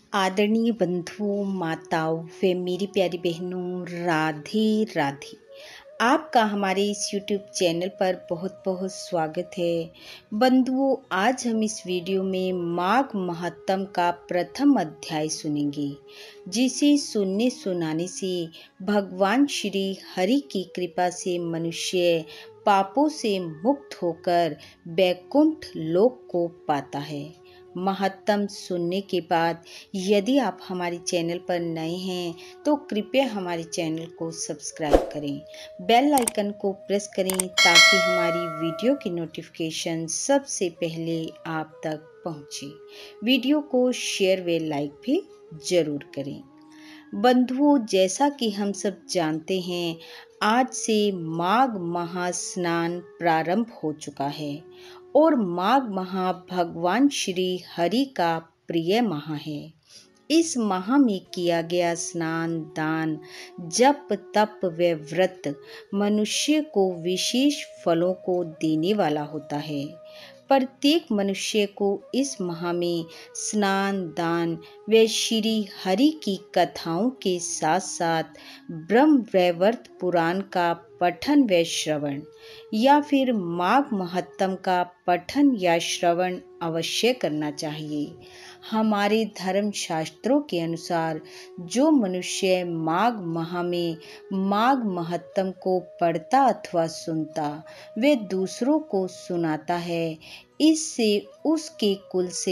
आदरणीय बंधुओं, माताओं व मेरी प्यारी बहनों, राधे राधे। आपका हमारे इस YouTube चैनल पर बहुत बहुत स्वागत है। बंधुओं, आज हम इस वीडियो में माघ महात्म का प्रथम अध्याय सुनेंगे, जिसे सुनने सुनाने से भगवान श्री हरि की कृपा से मनुष्य पापों से मुक्त होकर वैकुंठ लोक को पाता है। महत्तम सुनने के बाद यदि आप हमारे चैनल पर नए हैं तो कृपया हमारे चैनल को सब्सक्राइब करें, बेल आइकन को प्रेस करें ताकि हमारी वीडियो की नोटिफिकेशन सबसे पहले आप तक पहुंचे। वीडियो को शेयर व लाइक भी जरूर करें। बंधुओं, जैसा कि हम सब जानते हैं, आज से माघ महास्नान प्रारंभ हो चुका है और माघ माह भगवान श्री हरि का प्रिय माह है। इस माह में किया गया स्नान, दान, जप, तप व व्रत मनुष्य को विशेष फलों को देने वाला होता है। प्रत्येक मनुष्य को इस माह में स्नान, दान व श्री हरि की कथाओं के साथ साथ ब्रह्म वैवर्त पुराण का पठन व श्रवण या फिर माघ महात्म का पठन या श्रवण अवश्य करना चाहिए। हमारे धर्म शास्त्रों के अनुसार जो मनुष्य माघ माह में माघ महात्म को पढ़ता अथवा सुनता वे दूसरों को सुनाता है, इससे उसके कुल से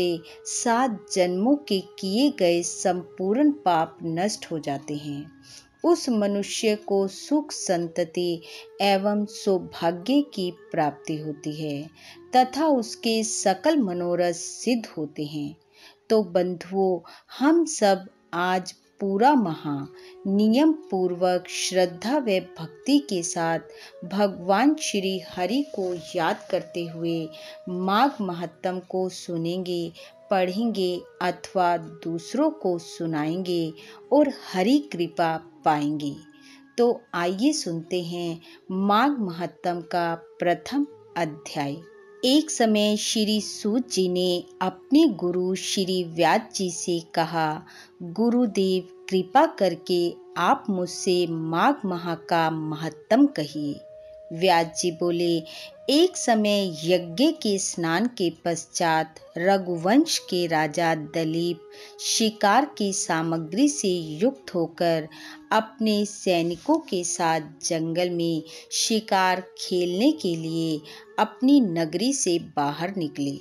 7 जन्मों के किए गए संपूर्ण पाप नष्ट हो जाते हैं। उस मनुष्य को सुख, संतति एवं सौभाग्य की प्राप्ति होती है तथा उसके सकल मनोरथ सिद्ध होते हैं। तो बंधुओं, हम सब आज पूरा माह नियम पूर्वक श्रद्धा व भक्ति के साथ भगवान श्री हरि को याद करते हुए माघ महात्म को सुनेंगे, पढ़ेंगे अथवा दूसरों को सुनाएंगे और हरि कृपा पाएंगे। तो आइए सुनते हैं माघ महात्म का प्रथम अध्याय। एक समय श्री सूत जी ने अपने गुरु श्री व्यास जी से कहा, गुरुदेव, कृपा करके आप मुझसे माघ माह का महात्म कहिए। व्यास जी बोले, एक समय यज्ञ के स्नान के पश्चात रघुवंश के राजा दलीप शिकार की सामग्री से युक्त होकर अपने सैनिकों के साथ जंगल में शिकार खेलने के लिए अपनी नगरी से बाहर निकले।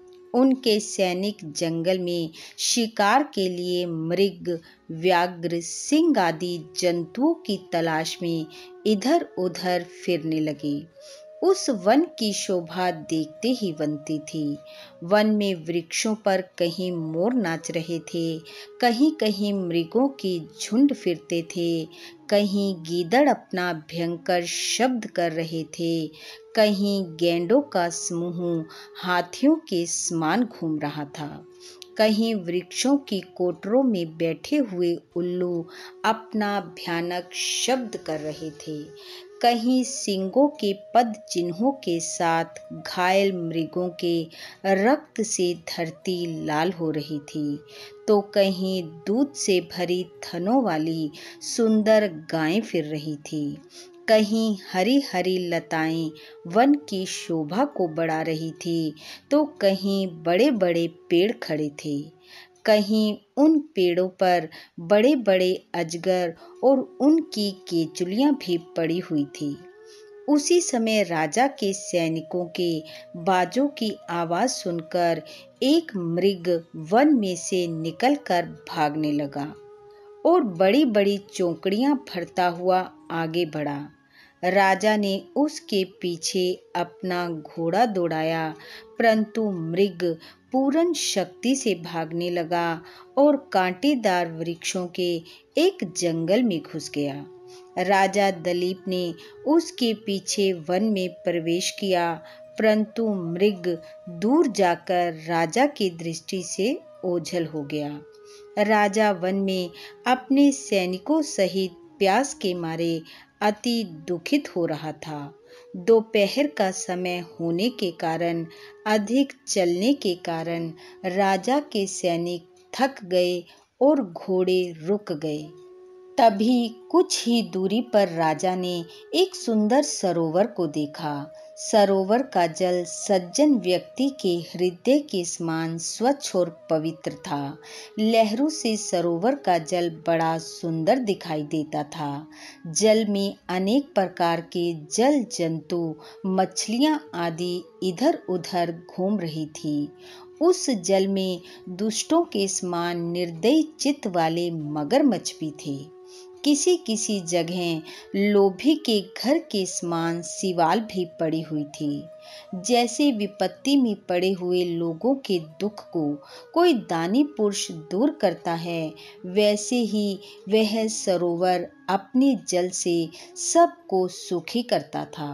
उनके सैनिक जंगल में शिकार के लिए मृग, व्याघ्र, सिंह आदि जंतुओं की तलाश में इधर उधर फिरने लगे। उस वन की शोभा देखते ही बनती थी। वन में वृक्षों पर कहीं मोर नाच रहे थे, कहीं कहीं मृगों के झुंड फिरते थे, कहीं गीदड़ अपना भयंकर शब्द कर रहे थे, कहीं गैंडों का समूह हाथियों के समान घूम रहा था, कहीं वृक्षों की कोटरों में बैठे हुए उल्लू अपना भयानक शब्द कर रहे थे, कहीं सींगों के पद चिन्हों के साथ घायल मृगों के रक्त से धरती लाल हो रही थी, तो कहीं दूध से भरी थनों वाली सुंदर गायें फिर रही थी, कहीं हरी हरी लताएं वन की शोभा को बढ़ा रही थी, तो कहीं बड़े बड़े पेड़ खड़े थे, कहीं उन पेड़ों पर बड़े बड़े अजगर और उनकी केचुलियां भी पड़ी हुई थी। उसी समय राजा के सैनिकों के बाजों की आवाज सुनकर एक मृग वन में से निकलकर भागने लगा और बड़ी बड़ी चौकड़ियां भरता हुआ आगे बढ़ा। राजा ने उसके पीछे अपना घोड़ा दौड़ाया, परंतु मृग पूर्ण शक्ति से भागने लगा और कांटेदार वृक्षों के एक जंगल में घुस गया। राजा दलीप ने उसके पीछे वन में प्रवेश किया, परंतु मृग दूर जाकर राजा की दृष्टि से ओझल हो गया। राजा वन में अपने सैनिकों सहित प्यास के मारे अति दुखित हो रहा था। दोपहर का समय होने के कारण, अधिक चलने के कारण राजा के सैनिक थक गए और घोड़े रुक गए। तभी कुछ ही दूरी पर राजा ने एक सुंदर सरोवर को देखा। सरोवर का जल सज्जन व्यक्ति के हृदय के समान स्वच्छ और पवित्र था। लहरों से सरोवर का जल बड़ा सुंदर दिखाई देता था। जल में अनेक प्रकार के जल जंतु, मछलियां आदि इधर उधर घूम रही थी। उस जल में दुष्टों के समान निर्दयी चित्त वाले मगरमच्छ भी थे। किसी किसी जगह लोभी के घर के समान सिवाल भी पड़ी हुई थी। जैसे विपत्ति में पड़े हुए लोगों के दुख को कोई दानी पुरुष दूर करता है, वैसे ही वह सरोवर अपने जल से सबको सुखी करता था।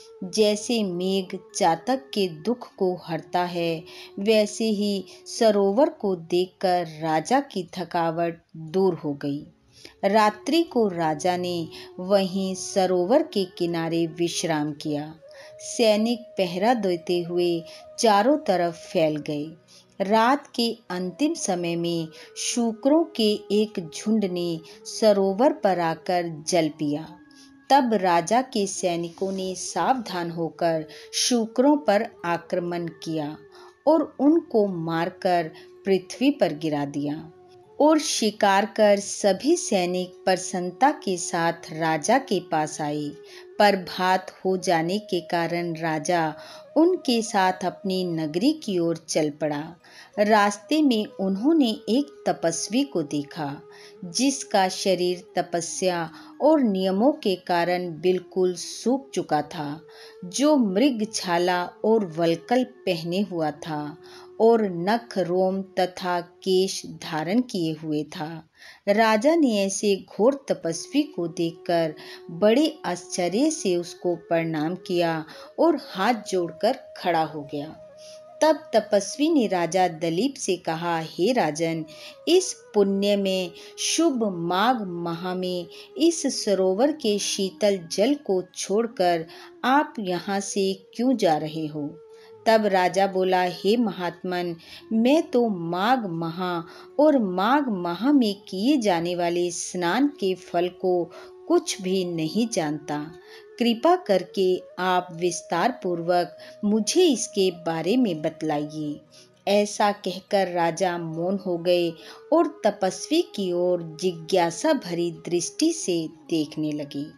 जैसे मेघ चातक के दुख को हरता है, वैसे ही सरोवर को देखकर राजा की थकावट दूर हो गई। रात्रि को राजा ने वहीं सरोवर के किनारे विश्राम किया। सैनिक पहरा देते हुए चारों तरफ फैल गए। रात के अंतिम समय में शूकरों के एक झुंड ने सरोवर पर आकर जल पिया। तब राजा के सैनिकों ने सावधान होकर शूकरों पर आक्रमण किया और उनको मारकर पृथ्वी पर गिरा दिया। और शिकार कर सभी सैनिक प्रसन्नता के साथ राजा के पास आए। प्रभात हो जाने के कारण राजा उनके साथ अपनी नगरी की ओर चल पड़ा। रास्ते में उन्होंने एक तपस्वी को देखा, जिसका शरीर तपस्या और नियमों के कारण बिल्कुल सूख चुका था, जो मृगछाला और वल्कल पहने हुआ था और नख, रोम तथा केश धारण किए हुए था। राजा ने ऐसे घोर तपस्वी को देखकर बड़े आश्चर्य से उसको प्रणाम किया और हाथ जोड़कर खड़ा हो गया। तब तपस्वी ने राजा दलीप से कहा, हे राजन, इस पुण्य में शुभ माघ माह में इस सरोवर के शीतल जल को छोड़कर आप यहाँ से क्यों जा रहे हो? तब राजा बोला, हे महात्मन, मैं तो माघ माह और माघ माह में किए जाने वाले स्नान के फल को कुछ भी नहीं जानता। कृपा करके आप विस्तार पूर्वक मुझे इसके बारे में बतलाइए। ऐसा कहकर राजा मौन हो गए और तपस्वी की ओर जिज्ञासा भरी दृष्टि से देखने लगे।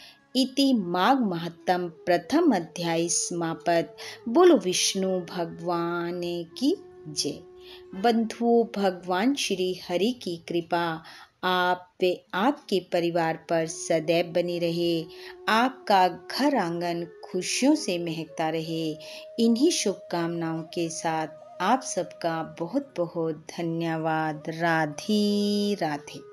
इति माघ महत्तम प्रथम अध्याय समाप्त। बोलो विष्णु भगवान की जय। बंधुओं, भगवान श्री हरि की कृपा आप व आपके परिवार पर सदैव बनी रहे। आपका घर आंगन खुशियों से महकता रहे। इन्हीं शुभकामनाओं के साथ आप सबका बहुत बहुत धन्यवाद। राधे राधे।